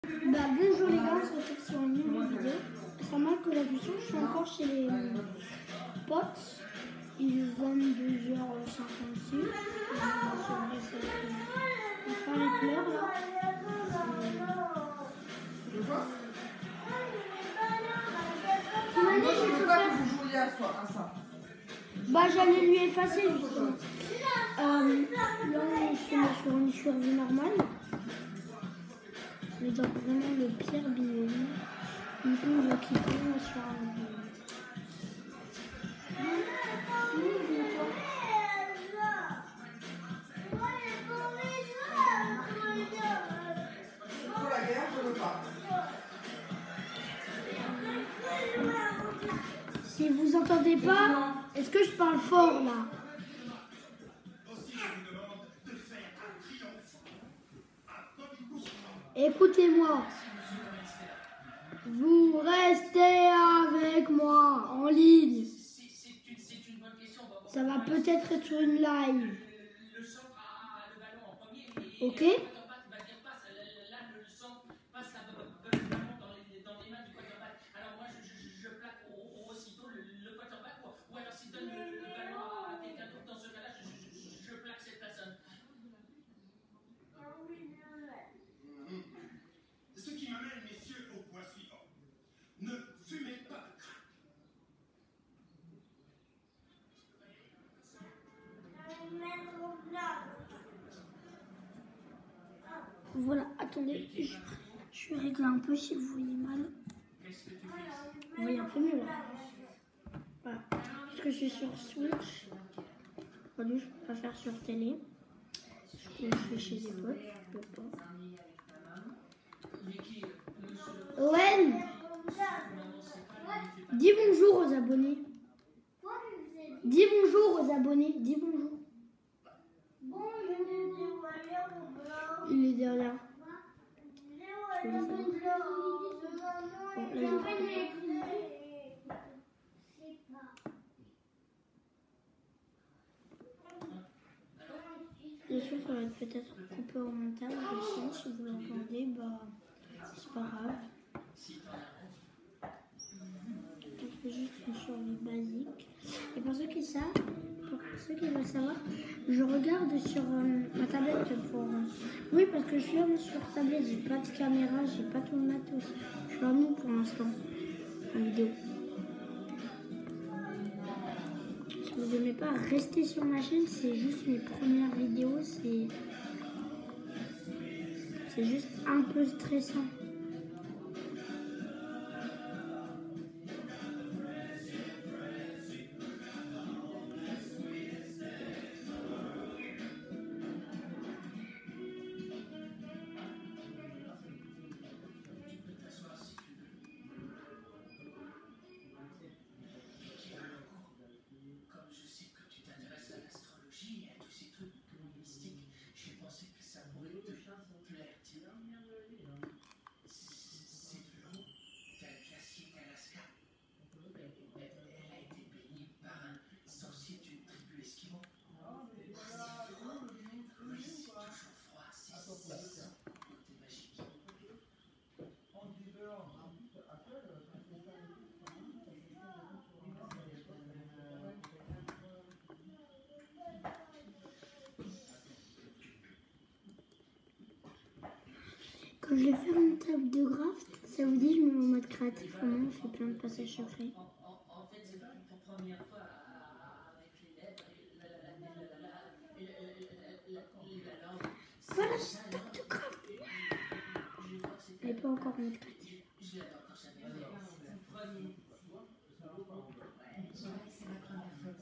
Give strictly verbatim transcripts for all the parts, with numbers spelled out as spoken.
Bah, bonjour les gars, on se retrouve sur une nouvelle vidéo. Ça marque la question, je suis encore chez les potes. Il est vingt-deux heures cinquante-six. On va faire les pleurs là. Moi, je ne veux pas que vous jouiez à ça. Bah, j'allais lui effacer justement. Euh, là, on est sur une survie normale. On est dans vraiment le pire biome. Du coup, on va quitter sur un Pour la guerre, je ne veux pas. Si vous entendez pas, est-ce que je parle fort là? Écoutez-moi. Vous restez avec moi en ligne. Ça va peut-être être une live. Ok? Ce qui m'amène, messieurs, au point suivant. Ne fumez pas de crack. Voilà, attendez, je, je vais régler un peu si vous voyez mal. Vous voyez un peu mieux là. Voilà, parce que je suis sur Switch. Aujourd'hui, je peux pas faire sur télé. Je suis chez des potes, je peux pas. Owen, dis bonjour aux abonnés. Dis bonjour aux abonnés. Dis bonjour. Il est derrière. Bon, là, je... Bien sûr, ça va être peut-être coupé au montage. Je sais, si vous l'entendez, bah, c'est pas grave. Je fais juste une survie basique. Et pour ceux qui savent, pour ceux qui veulent savoir, je regarde sur euh, ma tablette pour... Euh, oui, parce que je filme sur tablette, j'ai pas de caméra, j'ai pas tout le matos. Je suis à nous pour l'instant, en vidéo. Si vous n'aimez pas, restez sur ma chaîne, c'est juste mes premières vidéos, c'est... C'est juste un peu stressant. Quand je vais faire une table de graft, ça vous dit je me mets en mode créatif ou non, on fait plein de passages secrets. En fait, c'est pas pour la première fois avec les lettres, la langue. Voilà, cette table de graft. Elle n'est pas encore en mode créatif. Je l'adore quand j'avais fait. C'est ma première fois.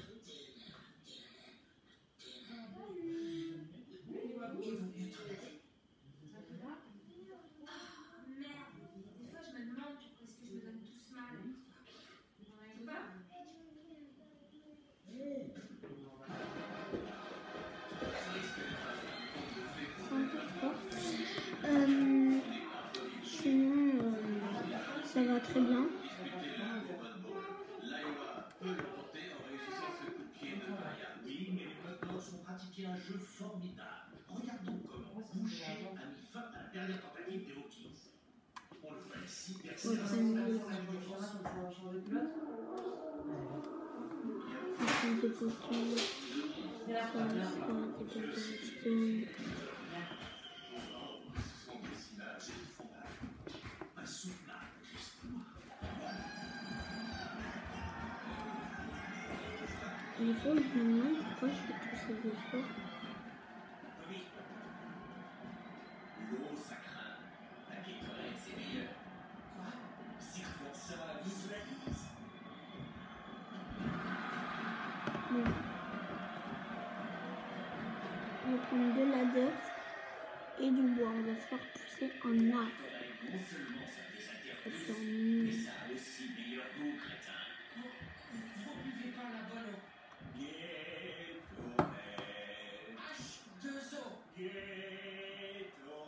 Il vaut mieux te lever. Euh, sinon, euh, ça va très bien. Oui, mais les Bulldogs ont pratiqué un jeu formidable. Regardons comment Boucher a mis fin à la dernière tentative des Hawkins. On le voit ici, personne Votre n'a ami, Ça va changer de pilote. ça des coquilles, ça ça des coquilles. un soufflable. Des fois, je me demande pourquoi je fais tous ces efforts. Oui. L'eau, ça craint. La Gatorade, c'est meilleur. Quoi? Circuit ça visualise. Bon. On va prendre de la dirt et du bois. On va faire pousser un arbre. Non seulement ça désaltère Ça plus, fait un mais nid. ça a aussi meilleur goût, crétin. Vous buvez pas la bonne eau. Gatorade. H deux O. Gatorade.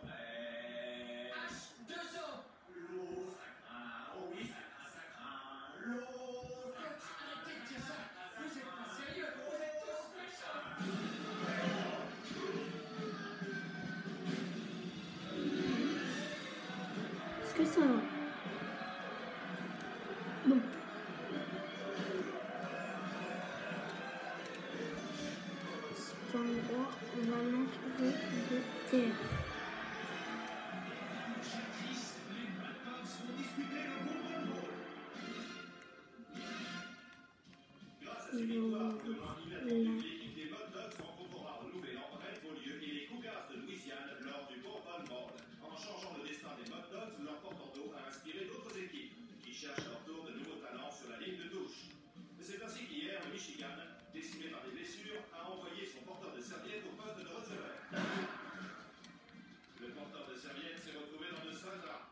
H deux O. L'eau, ça craint. Oh oui, ça craint, ça craint. L'eau, ça craint. Arrêtez de dire ça. Vous êtes pas sérieux. Vous êtes tous méchants. Est-ce que ça va? Bon. Cet endroit, on va l'entourer de terre. Les Bulldogs vont disputer le Golden Ball. Grâce à Ils ces vont victoires là. de l'inattendu, l'équipe des Bulldogs rencontrera au Nouvel-An Red Beaulieu et les Cougars de Louisiane lors du Bourbon Bowl. En changeant le destin des Bulldogs, leur portant d'eau a inspiré d'autres équipes qui cherchent à leur tour de nouveaux talents sur la ligne de touche. C'est ainsi qu'hier, le Michigan, décimé par des blessures, a envoyé son porteur de serviette au poste de receveur. Le porteur de serviette s'est retrouvé dans de sales draps.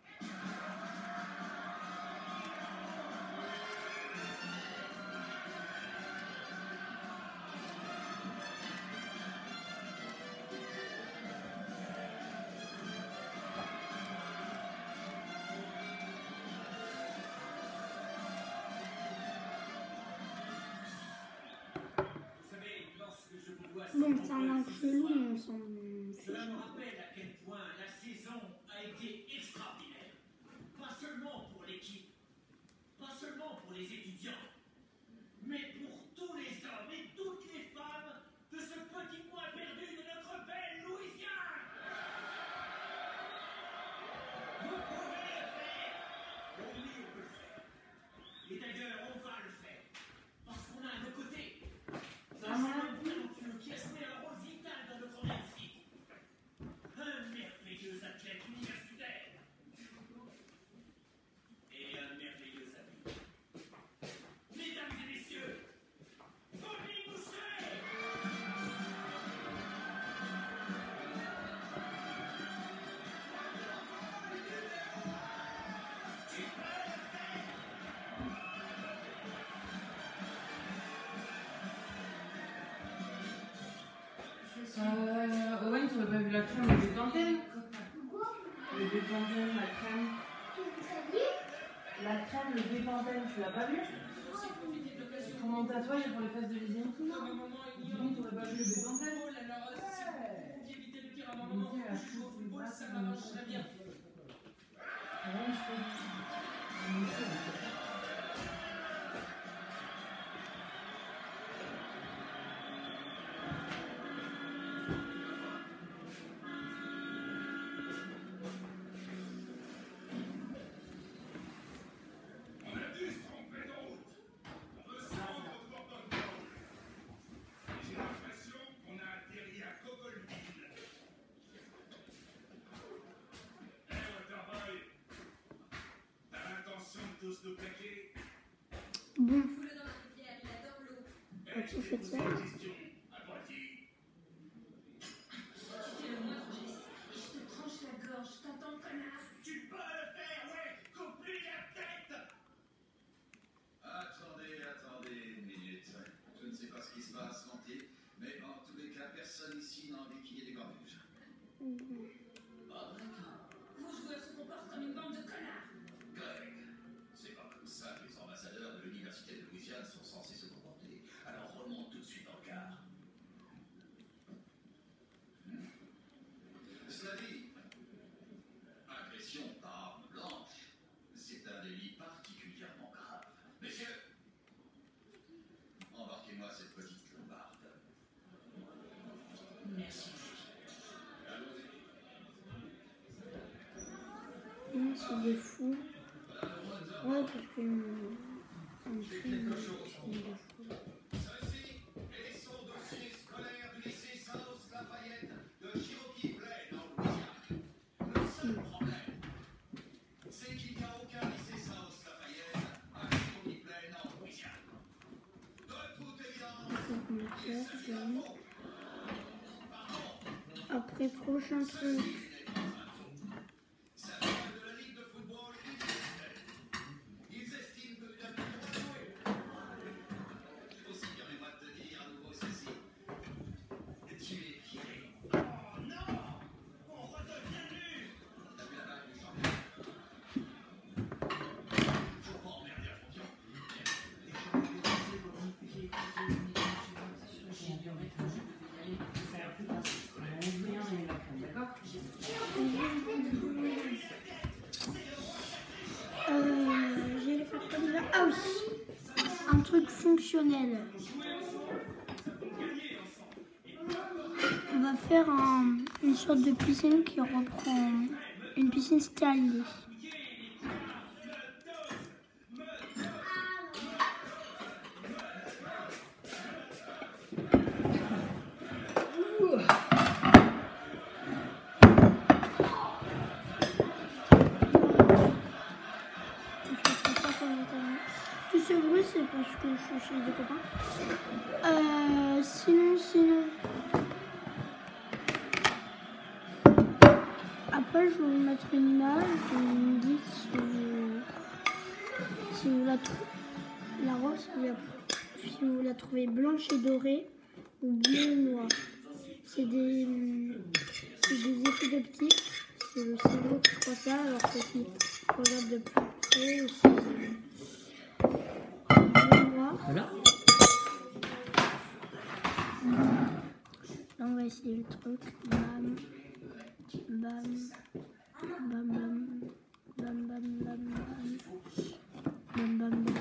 Vous savez, lorsque je vous vois si Bon, c'est un nombreux arbre ce chelou, soir, mais on s'en fiche. cela me rappelle à quel point la saison a été extraordinaire. Pas seulement pour l'équipe, pas seulement pour les étudiants, mais pour tous les hommes et toutes les femmes de ce petit coin perdu de notre belle Louisiane. Vous pouvez le faire. Oui, on peut le faire. Et d'ailleurs, on va le faire. Parce qu'on a à nos côtés un jeune talentueux qui a joué un rôle vital dans notre réussite. Un merveilleux athlète universitaire. Et un merveilleux ami. Mesdames et messieurs, Bobby Boucher! Tu peux le faire! Euh, Owen, tu n'aurais pas vu la crème, le dentelle? Le dépantène, la crème. La crème, le dépantène, tu l'as pas vu? Pour mon tatouage et pour les fesses de Lizzie. Lizzie, tu n'aurais pas vu le dépantène? Lizzie, elle a fait ses bras, ça m'arrange très bien. Ouais, je fais. On a dû se tromper de route. On me sent au Bourbon Bowl. Et j'ai l'impression qu'on a atterri à Coccolville. Eh, Waterboy, t'as l'intention de tous nous plaquer? Bon, Foule dans la rivière, il adore l'eau. Eh, Ok, je vais faites poser ça. une question. À Poitiers. Tu fais le moindre geste et je te tranche la gorge, t'entends, connasse? Tu peux le faire, ouais. Coupe-lui la tête. Attendez, attendez une minute. Je ne sais pas ce qui se passe, Monty, mais en tous les cas, personne Personne ici n'a envie qu'il y ait des cornuges. Pas vrai. Vos joueurs se comportent comme une bande de connards. Greg, c'est pas comme ça que les ambassadeurs de l'université de Louisiane sont censés se comporter. Alors remonte tout de suite en quart. Hmm. Cela dit, agression par arme blanche, c'est un délit particulièrement grave. Messieurs, embarquez-moi cette petite lombarde. Merci. Non, c'est des fous. Ouais, parce que. Un film, c'est des fous. Ceci est son dossier scolaire du lycée South Lafayette de Cherokee Plain en Louisiane. Le seul problème, c'est qu'il n'y a aucun lycée South Lafayette à Cherokee Plain en Louisiane. De toute évidence, il s'agit d'un faux. Après, prochain truc. Ça vient de la Ligue de football universitaire. Ils estiment que tu as pu trop jouer. Aussi, permets-moi de te dire à nouveau ceci. Tu es viré. Oh non! On redevient nul! T'as vu la bague du champion? Faut pas emmerder un champion. Euh, je vais le faire comme ça. Ah oui, un truc fonctionnel. On va faire un- une sorte de piscine qui reprend une piscine stérile. Tout ce bruit, c'est parce que je suis chez des copains. Euh, sinon, sinon. Après, je vais vous mettre une image et vous me dites si vous, si vous la trouvez, la rose, si vous la, si vous la trouvez blanche et dorée ou bleue et noire. C'est des, c'est des effets d'optique. C'est le cerveau qui croit ça, alors que si on regarde de plus près, c'est bleu noir. Voilà. Là, on va essayer le truc. Bam, bam, bam, bam, bam, bam, bam, bam, bam, bam, bam.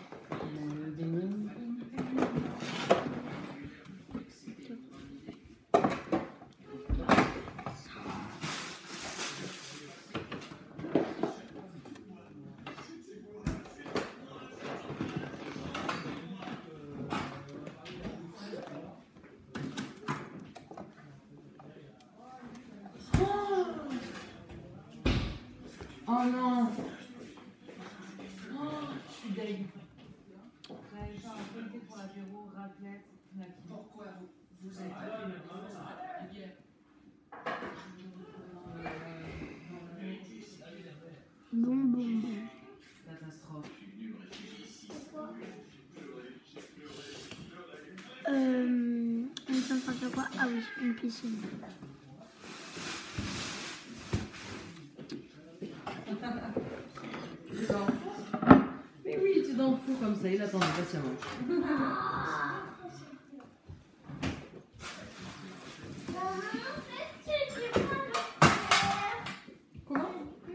Oh non! Oh, je suis deg. J'avais fait un comité pour l'apéro, raclette, knacky. Pourquoi vous, vous avez pas fait le bronze à la bière? Bon, bon, bon. Catastrophe. Euh, on est en train de faire quoi? Ah oui, une piscine. Tu t'en fous? Mais oui, tu t'en fous comme ça, il attendait patiemment. Comment?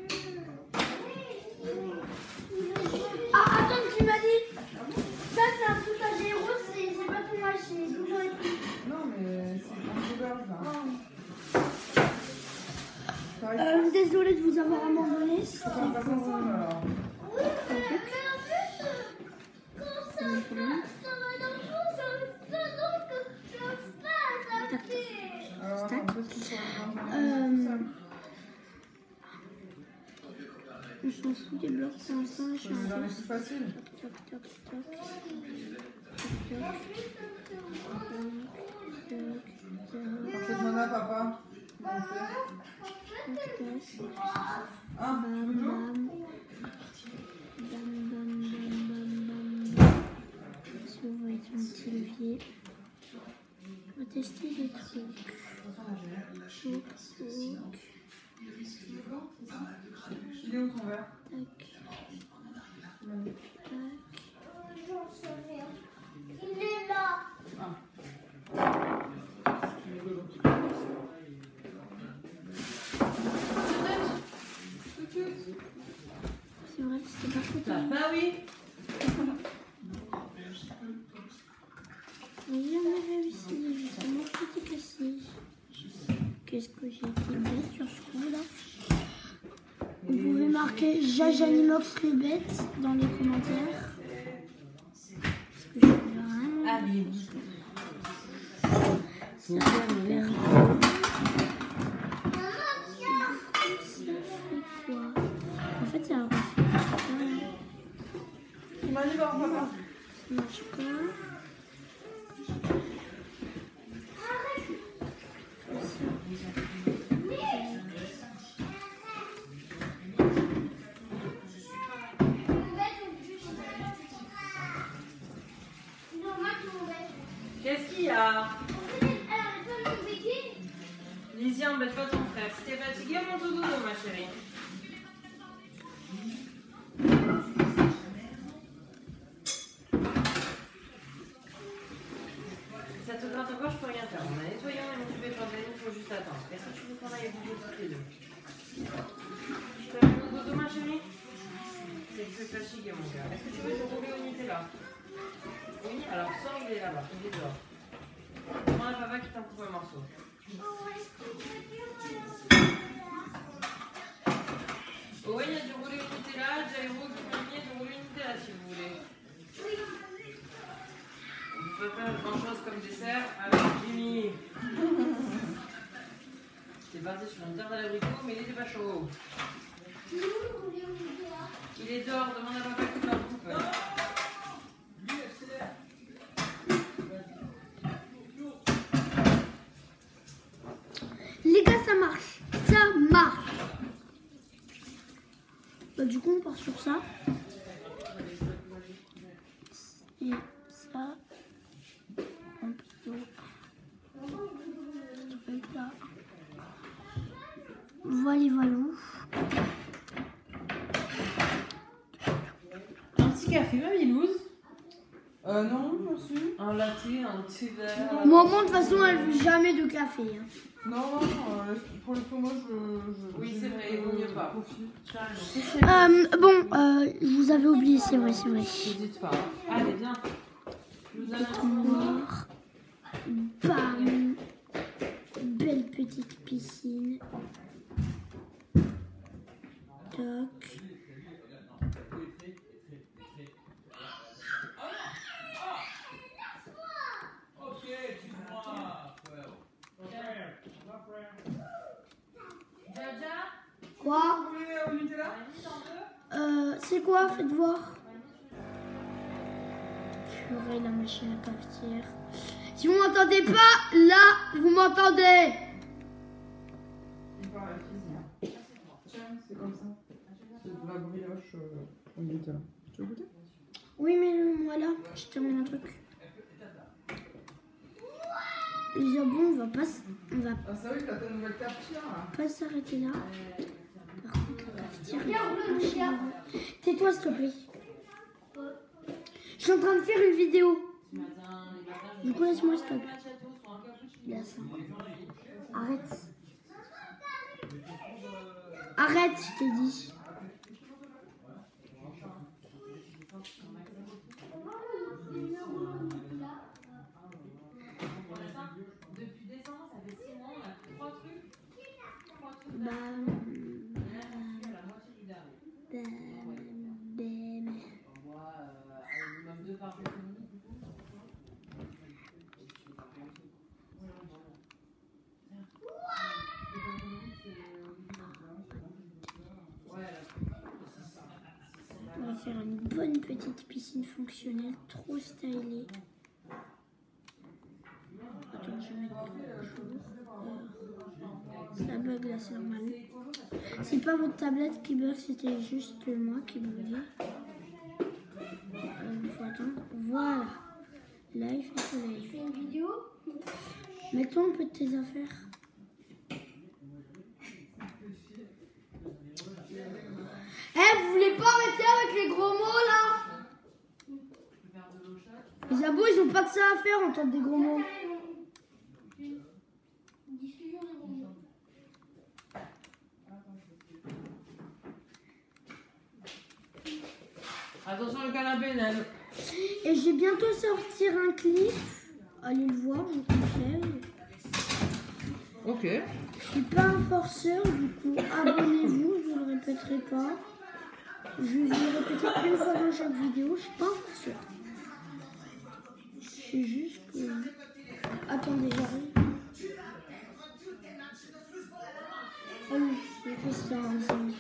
Ah, attends, tu m'as dit ça, c'est un truc à gérer, c'est c'est pas ton match, c'est toujours écrit. Non, mais c'est un peu gorge là. T'arrives Euh, désolée de vous avoir abandonné. C'était pas? On passe pour. ensemble alors. Oui, mais en plus, quand ça, ça va dans tout, ça j'ose pas s'appuyer. Alors, attends, qu'est-ce qu'il faut faire? Euh, je s'en fous des blocs pour l'instant. Je suis C'est un dans les peu. plus faciles. Toc, toc, toc. Toc, toc. Parfaitement là, papa. Comment on fait? Ah, tu veux de l'eau? Si vous voyez mon petit levier, on va tester. des trucs. Truc, truc. Il est où ton verre? Tac. Tac. Il est là. C'est vrai que c'était pas trop Ah tard. bah oui. J'ai jamais réussi, j'ai seulement petit cassé. Qu'est-ce que j'ai été bête sur ce coup là? Vous pouvez marquer Jajanimox le bête dans les commentaires. Parce que je suis vraiment. Ah oui. Ça va faire. Ça fait quoi? En fait, ça refait ça. Il m'a dit voir papa. Ça marche pas. Qu'est-ce qu'il y a? Lizzie, embête pas ton frère. Si t'es fatiguée, monte au dodo, ma chérie. Ça te gratte encore, je peux rien faire. On a nettoyé, on a occupé Jordan, il faut juste attendre. Est-ce que tu veux qu'on aille bouger toutes les deux? Je t'amène au dodo, ma chérie? C'est que tu es fatiguée, mon gars. Est-ce que tu veux te rouler au Nutella? Oui, alors sors, il est là-bas, il est dehors. Demande à papa qui t'en coupe un morceau. Oh oui, il y a du roulé au Nutella, Jairo qui m'a mis du roulé au Nutella si vous voulez. On peut faire grand chose comme dessert avec Jimmy. C'est parti sur une tarte à l'abricot, mais il était pas chaud. Il est dehors, demande à papa qui t'en coupe. Les gars, ça marche. Ça marche. Bah, du coup, on part sur ça. Et ça. Un plutôt. Ce truc là. Voilà, voilà. Un petit café, ma Milouse. Euh, non, merci. Un latte, un thé vert. Maman, de toute façon, elle veut jamais de café. hein. Non, non, euh, pour l'estomac, je, je. Oui, je- c'est vrai, il vaut mieux pas. Profite. Tu as raison. Euh, bon, euh, je vous avais oublié, c'est vrai, c'est vrai. N'hésite pas. Allez, viens. Nous allons. Tout noir. Bam. Belle petite piscine. Toc. Quoi? Vous voulez euh, au Nutella? Euh, c'est quoi? Faites voir. Purée, la machine à cafetière. Si vous m'entendez pas, là, vous m'entendez. Il part à la cuisine. Tiens, c'est comme ça. C'est de la brioche euh, au Nutella. Tu veux goûter? Oui, mais voilà, je termine un truc. Isabon, on va pas, s- on va Ah, c'est vrai que t'as ta nouvelle cafetière là. pas s'arrêter là. Par contre, la cafetière, il faut marcher devant. Tais-toi, s'il te plaît. Je suis en train de faire une vidéo. Du coup, laisse-moi, s'il te plaît. Il a ça. Arrête. Arrête, je t'ai dit. Depuis décembre, ça fait six mois, on a trois trucs. Trois trucs. Bam, La moitié du dernier. bam, bam. On voit un minimum deux par jour économique, du coup. On va faire une bonne petite piscine fonctionnelle, trop stylée. Attends, je vais mettre toujours. Ça bug là, c'est normal. C'est pas votre tablette qui bug, c'était juste moi qui buguais. Il faut attendre. Voilà. Là, il fait soleil. une vidéo. Mets-toi un peu de tes affaires. Eh, vous voulez pas arrêter avec les gros mots là? Les abos, ils ont pas que ça à faire, entendre des gros mots. Attention le canapé, Nel. Et j'ai bientôt sortir un clip. Allez le voir, je vous conseille. Ok. Je suis pas un forceur, du coup abonnez-vous, je ne le répéterai pas. Je vais vous le répéter une fois dans chaque vidéo, je suis pas un forceur. C'est juste que... Attendez, j'arrive. Oh oui, je vais c'est un ensemble.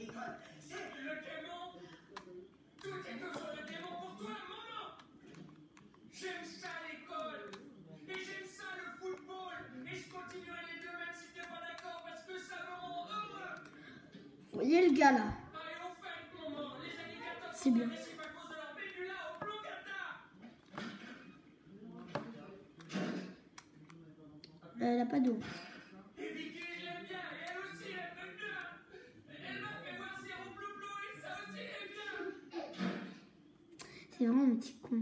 J'aime ça l'école, et j'aime ça le football, et je continuerai les deux même si t'es pas d'accord parce que ça me rend heureux. Vous voyez le gars là? Allez, au fait, maman, les alligators C'est bien. sont agressifs à cause de leur bébula au Plongata. Elle a pas d'eau. Et Vicky, je l'aime bien, et elle aussi, elle m'aime bien. Elle m'a fait voir ses roues bleu-bleu, et ça aussi, elle aime bien. C'est vraiment un petit con.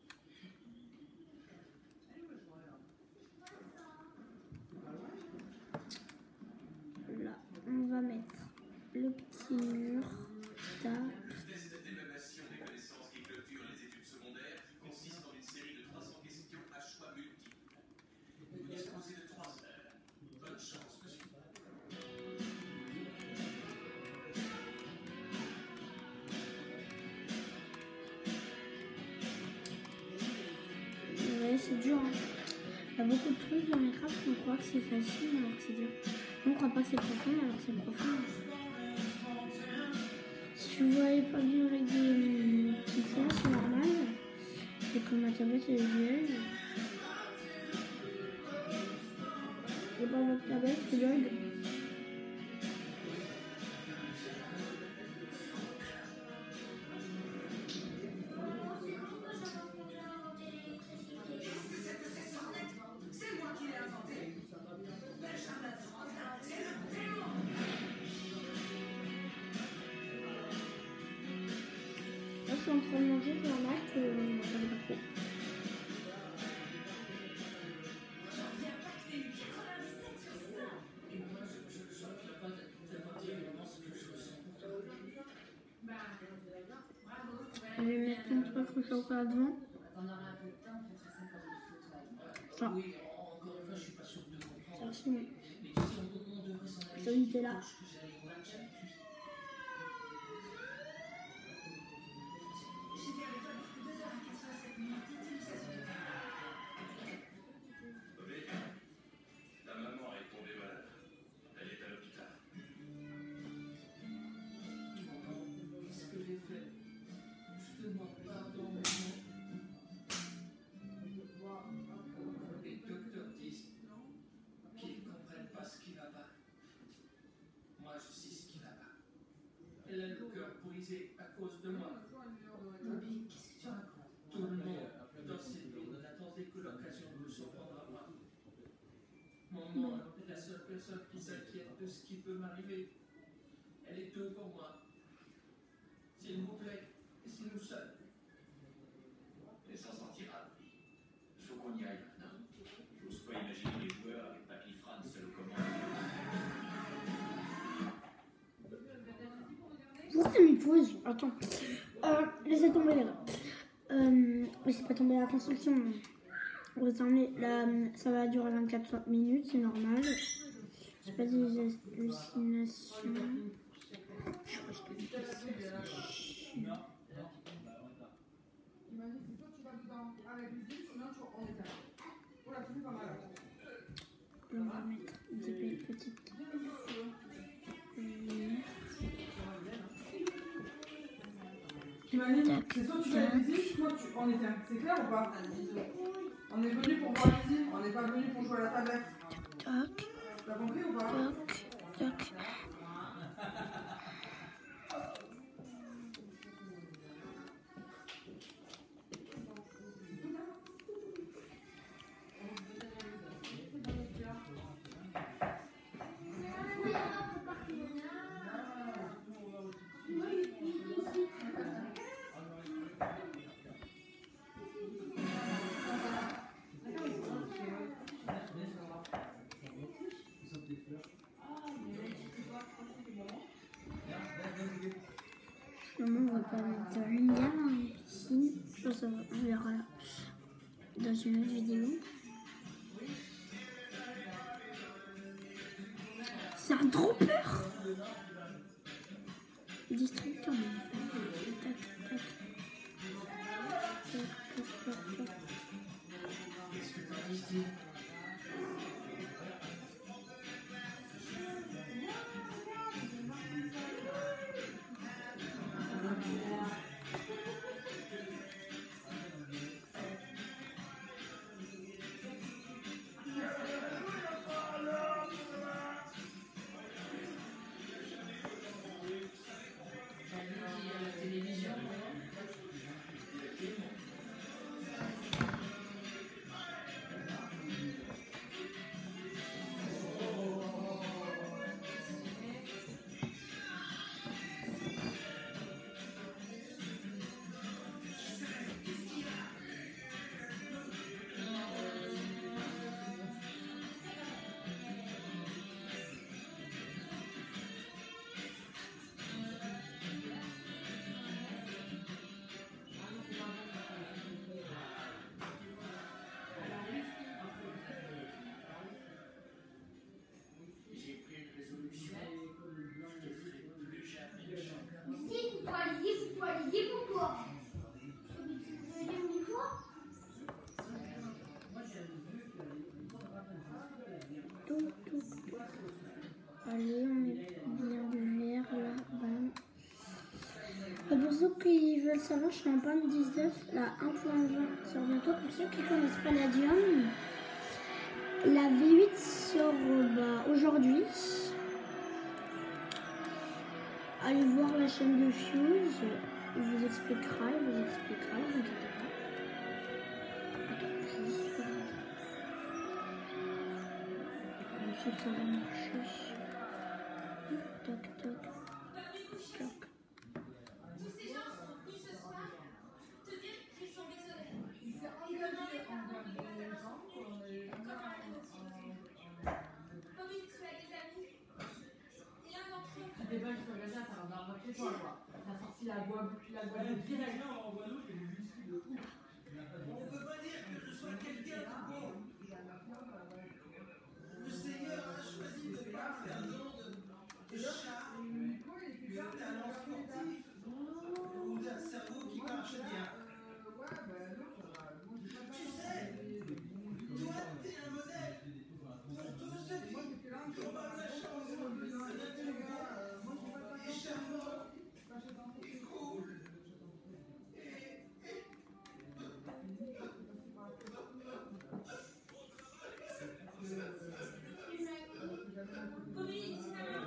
Là, on va mettre le petit mur. Tac. Le test d'évaluation des connaissances qui clôture les études secondaires consiste en une série de trois cents questions à choix multiples. Vous disposez de trois heures. Bonne chance, monsieur. Ouais, c'est dur. Hein. Il y a beaucoup de trucs dans Minecraft qu'on croit que c'est facile alors que c'est dur. On croit pas que c'est profond alors que c'est profond. Si vous voyez pas bien avec des petits points, c'est normal. C'est comme ma tablette elle est vieille. Et pas votre tablette qui bug. Là, je suis en train de manger, c'est normal que je ne m'entende pas trop. Je vais mettre mon truc au chocolat devant. Ça. Ça aussi, oui. Ça, il était là. Ta maman est tombée malade. Elle est à l'hôpital. Qu'est-ce que j'ai fait? Je te demande pardon, maman. Les docteurs disent qu'ils ne comprennent pas ce qui va pas. Moi, je sais ce qui va pas. Elle a le cœur brisé à cause de moi. Bobby, qu'est-ce que tu racontes? Tout le monde dans cette ville n'attendait que l'occasion de se prendre à moi. Maman est la seule personne qui s'inquiète de ce qui peut m'arriver. Elle est tout pour moi. S'il vous plaît, laissez-nous seuls. Elle s'en sortira. Il faut qu'on y aille maintenant. J'ose pas imaginer les joueurs avec Papy Fran seul aux commandes. Pourquoi t'as mis pause? Attends. Euh, laissez tomber les gars. Euh, laissez pas tomber la construction. On va terminer. Là, ça va durer vingt-quatre minutes, c'est normal. J'ai pas des hallucinations. Je crois que je peux Imagine si toi tu vas dedans à la cuisine, sinon tu on éteint. Voilà, tu fais pas mal. On va mettre des belles petites. Imagine, Tac, c'est soit tu fais la tac. cuisine, soit tu on éteint. C'est clair ou pas? On est venu pour voir l'usine, on n'est pas venu pour jouer à la tablette. Tac, T'as compris ou pas? tac, tac. dans une autre vidéo. Ça a trop peur. Destructeur. Tac, tac. Tac, tac, tac, tac. Allez, on met bien du vert là, bam. Pour ceux qui veulent savoir, je suis en panne dix-neuf, la un point vingt sort bientôt. Pour ceux qui connaissent Palladium, la V huit sort bah, aujourd'hui. Allez voir la chaîne de Fuse, il vous expliquera, il vous expliquera, ne vous inquiétez pas. Attends, je vais juste faire un truc. Je sais que ça va marcher. Toc, toc, toc. Tous ces gens sont venus ce soir te dire qu'ils sont désolés. Comment les parents ils veulent savoir comment Bobby, tu as des amis. Et l'un d'entre eux. Tu déballes sur le gars, ça va marcher toi, quoi. T'as sorti la boîte, la boîte de direct. On peut pas dire que je sois quelqu'un de bon. Le Seigneur a choisi de ne pas faire don de chat, de talent sportif ou d'un cerveau qui marche bien. Tu sais, toi, t'es un modèle pour tous ceux qui n'ont pas la chance d'être élégant et charmant et cool. Bobby, dis ta main.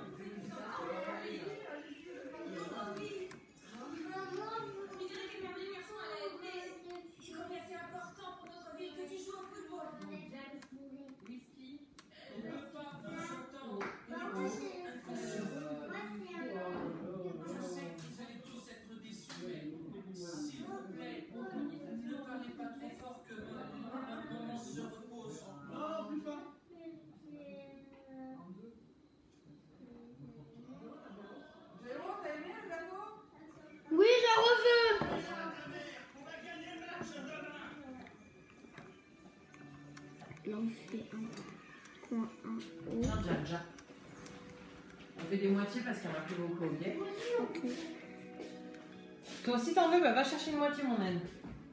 Oh oui. On dirait que le merveilleux garçon a la mais il croit que c'est important pour notre vie que tu joues au football. Whisky. On ne peut pas s'entendre. Je sais que vous allez tous être déçus, mais s'il vous plaît, ne parlez pas trop fort que un moment se repose. Non, plus fort. Oui, je reveux. Là, on fait un point un haut. Non, déjà, déjà. On fait des moitiés parce qu'il y en a plus beaucoup, ok? Ok. Toi aussi t'en veux, bah va chercher une moitié, mon naine.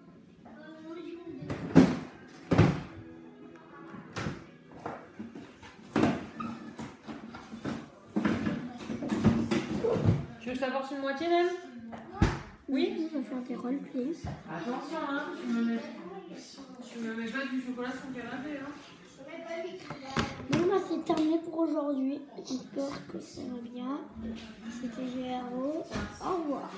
Tu veux que je t'apporte une moitié, naine? Oui? On va faire des roleplays. Attention, hein, tu me mets, tu me mets pas du chocolat sur le canapé, hein. Bon, bah, c'est terminé pour aujourd'hui. J'espère que ça va bien. C'était G R O. Au revoir.